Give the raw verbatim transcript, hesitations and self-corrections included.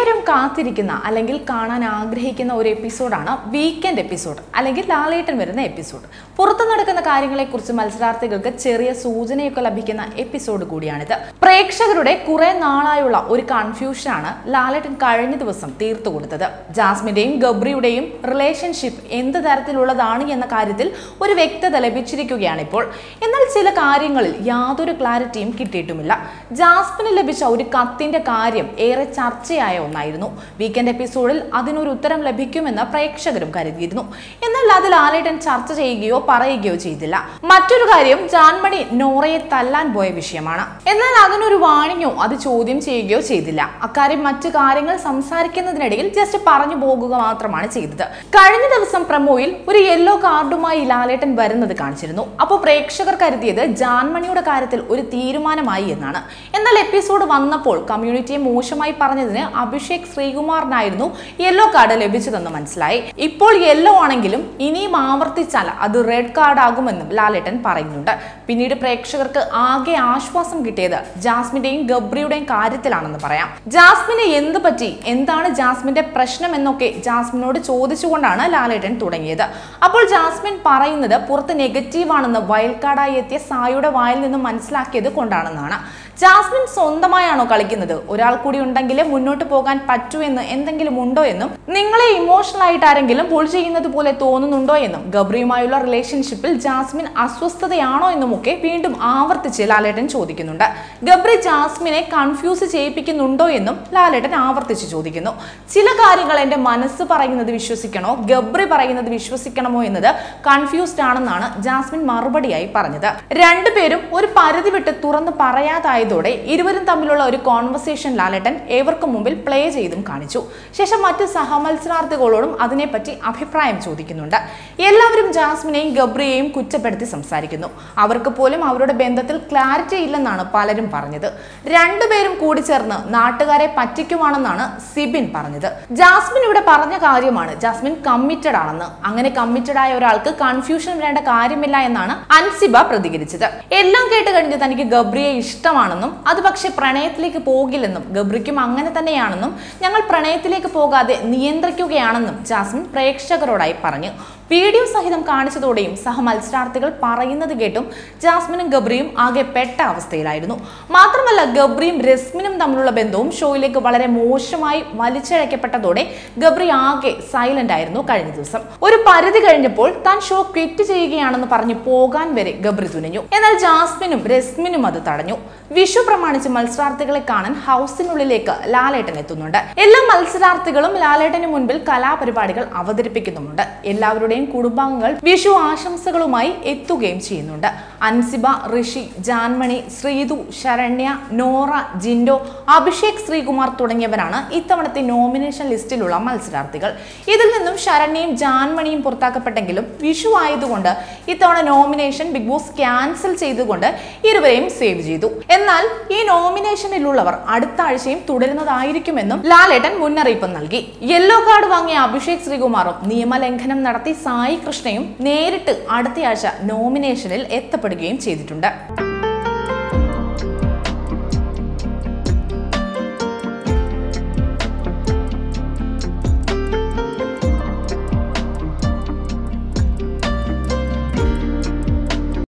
ഏവരും കാത്തിരിക്കുന്ന അല്ലെങ്കിൽ കാണാൻ ആഗ്രഹിക്കുന്ന ഒരു എപ്പിസോഡാണ് വീക്കെൻഡ് എപ്പിസോഡ് അല്ലെങ്കിൽ ലാലേട്ടൻ വരുന്ന എപ്പിസോഡ്. പുറത്തു നടക്കുന്ന കാര്യങ്ങളെക്കുറിച്ച് മത്സരാർത്ഥികൾക്ക് ചെറിയ സൂചനയൊക്കെ ലഭിക്കുന്ന എപ്പിസോഡ് കൂടിയാണിത്. പ്രേക്ഷകരുടെ കുറെ നാളായുള്ള ഒരു കൺഫ്യൂഷനാണ് ലാലേട്ടൻ കഴിഞ്ഞ ദിവസം തീർത്തു കൊടുത്തത്. ജാസ്മിന്റെയും ഗബ്രിയുടെയും റിലേഷൻഷിപ്പ് എന്ത് തരത്തിലുള്ളതാണ് എന്ന കാര്യത്തിൽ ഒരു വ്യക്തത ലഭിച്ചിരിക്കുകയാണ് ഇപ്പോൾ. എന്നാൽ ചില കാര്യങ്ങളിൽ യാതൊരു ക്ലാരിറ്റിയും കിട്ടിയിട്ടുമില്ല. ജാസ്മിന് ലഭിച്ച ഒരു കത്തിന്റെ കാര്യം ഏറെ ചർച്ചയായ ഒന്നായിരുന്നു. വീക്കെൻഡ് എപ്പിസോഡിൽ അതിനൊരു ഉത്തരം ലഭിക്കുമെന്ന് പ്രേക്ഷകരും കരുതിയിരുന്നു. എന്നാൽ അത് ലാലേട്ടൻ ചർച്ച ചെയ്യുകയോ പറയുകയോ ചെയ്തില്ല. മറ്റൊരു കാര്യം ജാൻമണി നോറയെ തല്ലാൻ പോയ വിഷയമാണ്. എന്നാൽ അതിനൊരു വാണിങ്ങോ അത് ചോദ്യം ചെയ്യുകയോ ചെയ്തില്ല. അക്കാര്യം മറ്റു കാര്യങ്ങൾ സംസാരിക്കുന്നതിനിടയിൽ ജസ്റ്റ് പറഞ്ഞു പോകുക മാത്രമാണ് ചെയ്തത്. കഴിഞ്ഞ ദിവസം പ്രമോയിൽ ഒരു യെല്ലോ കാർഡുമായി ലാലേട്ടൻ വരുന്നത് കാണിച്ചിരുന്നു. അപ്പോൾ പ്രേക്ഷകർ കരുതിയത് ജാൻമണിയുടെ കാര്യത്തിൽ ഒരു തീരുമാനമായി എന്നാണ്. എന്നാൽ എപ്പിസോഡ് വന്നപ്പോൾ കമ്മ്യൂണിറ്റിയെ മോശമായി പറഞ്ഞതിന് അഭിഷേക് ശ്രീകുമാറിനായിരുന്നു യെല്ലോ കാർഡ് ലഭിച്ചതെന്ന് മനസ്സിലായി. ഇപ്പോൾ യെല്ലോ ആണെങ്കിലും ഇനിയും ആവർത്തിച്ചാൽ അത് റെഡ് കാർഡ് ആകുമെന്നും ലാലേട്ടൻ പറയുന്നുണ്ട്. പിന്നീട് പ്രേക്ഷകർക്ക് ആകെ ആശ്വാസം കിട്ടിയത് ജാസ്മിന്റെയും ഗബ്രിയുടെയും കാര്യത്തിലാണെന്ന് പറയാം. ജാസ്മിന് എന്ത് പറ്റി, എന്താണ് ജാസ്മിന്റെ പ്രശ്നം എന്നൊക്കെ ജാസ്മിനോട് ചോദിച്ചുകൊണ്ടാണ് ലാലേട്ടൻ തുടങ്ങിയത്. അപ്പോൾ ജാസ്മിൻ പറയുന്നത് പുറത്ത് നെഗറ്റീവ് ആണെന്ന് വൈൽഡ് കാർഡായി എത്തിയ സായിയുടെ വായിൽ നിന്നും മനസ്സിലാക്കിയത് കൊണ്ടാണെന്നാണ്. ജാസ്മിൻ സ്വന്തമായാണോ കളിക്കുന്നത്, ഒരാൾ കൂടി ഉണ്ടെങ്കിലേ മുന്നോട്ട് പോകാൻ പറ്റൂ എന്ന് എന്തെങ്കിലും ഉണ്ടോ എന്നും നിങ്ങളെ ഇമോഷണൽ ആയിട്ട് ആരെങ്കിലും പുൾ ചെയ്യുന്നത് പോലെ തോന്നുന്നുണ്ടോ എന്നും ഗബ്രിയുമായുള്ള റിലേഷൻഷിപ്പിൽ ജാസ്മിൻ അസ്വസ്ഥതയാണോ എന്നും ഒക്കെ വീണ്ടും ആവർത്തിച്ച് ലാലേട്ടൻ ചോദിക്കുന്നുണ്ട്. ഗബ്രി ജാസ്മിനെ കൺഫ്യൂസ് ചെയ്യിപ്പിക്കുന്നുണ്ടോ എന്നും ലാലേട്ടൻ ആവർത്തിച്ച് ചോദിക്കുന്നു. ചില കാര്യങ്ങൾ എന്റെ മനസ്സ് പറയുന്നത് വിശ്വസിക്കണോ ഗബ്രി പറയുന്നത് വിശ്വസിക്കണമോ എന്നത് കൺഫ്യൂസ്ഡ് ആണെന്നാണ് ജാസ്മിൻ മറുപടിയായി പറഞ്ഞത്. രണ്ടുപേരും ഒരു പരിധി വിട്ട് തുറന്ന് പറയാതായ ോടെ ഇരുവരും തമ്മിലുള്ള ഒരു കോൺവെർസേഷൻ ലാലേട്ടൻ ഏവർക്കും മുമ്പിൽ പ്ലേ ചെയ്തും കാണിച്ചു. ശേഷം മറ്റ് സഹമത്സരാർത്ഥികളോടും അതിനെപ്പറ്റി അഭിപ്രായം ചോദിക്കുന്നുണ്ട്. എല്ലാവരും ജാസ്മിനെയും ഗബ്രിയെയും കുറ്റപ്പെടുത്തി സംസാരിക്കുന്നു. അവർക്ക് പോലും അവരുടെ ബന്ധത്തിൽ ക്ലാരിറ്റി ഇല്ലെന്നാണ് പലരും പറഞ്ഞത്. രണ്ടുപേരും കൂടി ചേർന്ന് നാട്ടുകാരെ പറ്റിക്കുവാണെന്നാണ് സിബിൻ പറഞ്ഞത്. ജാസ്മിൻ ഇവിടെ പറഞ്ഞ കാര്യമാണ് ജാസ്മിൻ കമ്മിറ്റഡ് ആണെന്ന്. അങ്ങനെ കമ്മിറ്റഡ് ആയ ഒരാൾക്ക് കൺഫ്യൂഷൻ വേണ്ട കാര്യമില്ല എന്നാണ് അൻസിബ പ്രതികരിച്ചത്. എല്ലാം കേട്ട് കഴിഞ്ഞ് തനിക്ക് ഗബ്രിയെ ഇഷ്ടമാണ്, അത് പക്ഷെ പ്രണയത്തിലേക്ക് പോകില്ലെന്നും ഗബ്രിക്കും അങ്ങനെ തന്നെയാണെന്നും ഞങ്ങൾ പ്രണയത്തിലേക്ക് പോകാതെ നിയന്ത്രിക്കുകയാണെന്നും ജാസ്മിൻ പ്രേക്ഷകരോടായി പറഞ്ഞു. വീഡിയോ സഹിതം കാണിച്ചതോടെയും സഹമത്സരാർത്ഥികൾ പറയുന്നത് കേട്ടും ജാസ്മിനും ഗബ്രിയും ആകെ പെട്ട അവസ്ഥയിലായിരുന്നു. മാത്രമല്ല ഗബ്രിയും രസ്മിനും തമ്മിലുള്ള ബന്ധവും ഷോയിലേക്ക് വളരെ മോശമായി വലിച്ചിഴക്കപ്പെട്ടതോടെ ഗബ്രി ആകെ സൈലന്റ് ആയിരുന്നു കഴിഞ്ഞ ദിവസം. ഒരു പരിധി കഴിഞ്ഞപ്പോൾ താൻ ഷോ ക്വിറ്റ് ചെയ്യുകയാണെന്ന് പറഞ്ഞ് പോകാൻ വരെ ഗബ്രി തുനിഞ്ഞു. എന്നാൽ ജാസ്മിനും രസ്മിനും അത് തടഞ്ഞു. വിഷു പ്രമാണിച്ച് മത്സരാർത്ഥികളെ കാണാൻ ഹൗസിനുള്ളിലേക്ക് ലാലേട്ടൻ എത്തുന്നുണ്ട്. എല്ലാ മത്സരാർത്ഥികളും ലാലേട്ടന് മുൻപിൽ കലാപരിപാടികൾ അവതരിപ്പിക്കുന്നുമുണ്ട്. എല്ലാവരുടെയും കുടുംബാംഗങ്ങൾ വിഷു ആശംസകളുമായി എത്തുകയും ചെയ്യുന്നുണ്ട്. അൻസിബ, ഋഷി, ജാൻമണി, ശ്രീതു, ശരണ്യ, നോറ, ജിൻഡോ, അഭിഷേക് ശ്രീകുമാർ തുടങ്ങിയവരാണ് ഇത്തവണത്തെ നോമിനേഷൻ ലിസ്റ്റിലുള്ള മത്സരാർത്ഥികൾ. ഇതിൽ നിന്നും ശരണ്യയും ജാൻമണിയും പുറത്താക്കപ്പെട്ടെങ്കിലും വിഷു ആയതുകൊണ്ട് ഇത്തവണ നോമിനേഷൻ ബിഗ് ബോസ് ക്യാൻസൽ ചെയ്തുകൊണ്ട് ഇരുവരെയും സേവ് ചെയ്തു. എന്നാൽ ഈ നോമിനേഷനിലുള്ളവർ അടുത്ത ആഴ്ചയും തുടരുന്നതായിരിക്കുമെന്നും ലാലേട്ടൻ മുന്നറിയിപ്പ് നൽകി. യെല്ലോ കാർഡ് വാങ്ങിയ അഭിഷേക് ശ്രീകുമാറും നിയമലംഘനം നടത്തി സായി കൃഷ്ണയും നേരിട്ട് അടുത്തയാഴ്ച നോമിനേഷനിൽ എത്തപ്പെടുകയും ചെയ്തിട്ടുണ്ട്.